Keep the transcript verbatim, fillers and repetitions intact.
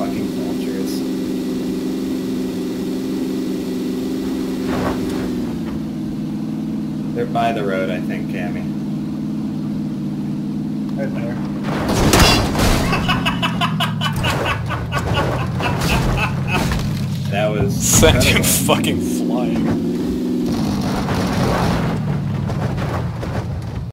fucking vultures. They're by the road, I think, Cammy. Right there. That was Sent him incredible. fucking flying.